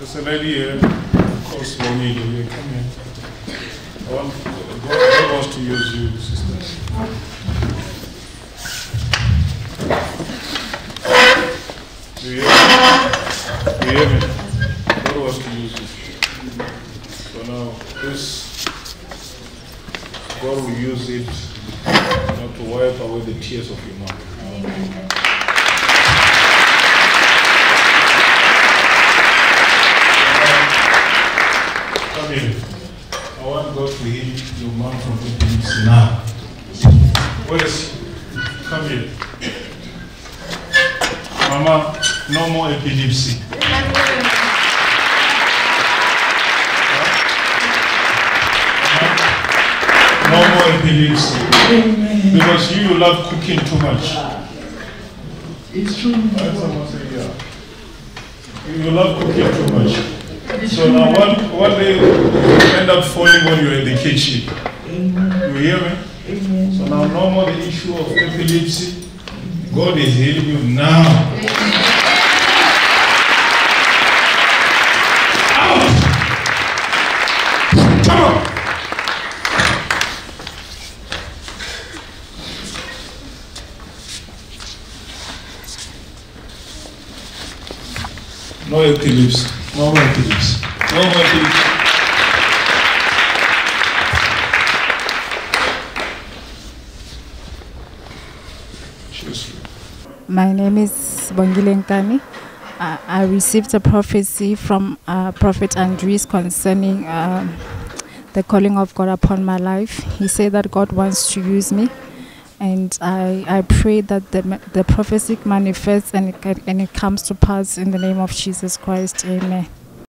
There's a lady here, of course, Lonnie, you come here. God wants to use you, sister. Do you hear me? God wants to use you. So now, this, God will use it to wipe away the tears of your mouth. Amen. Come here. I want God to heal your mom from epilepsy now. Where is he? Come here. Mama, no more epilepsy. No more epilepsy. Because you love cooking too much. It's true. Someone say, yeah. You love cooking too much. So now one day you end up falling when you're in the kitchen. You hear me? Amen. So now no more the issue of epilepsy. God is healing you now. Out! Come on! No epilepsy. No more epilepsy. No more epilepsy. My name is Bongile Nkani. I received a prophecy from Prophet Andres concerning the calling of God upon my life. He said that God wants to use me, and I pray that the prophecy manifests and it comes to pass in the name of Jesus Christ. Amen.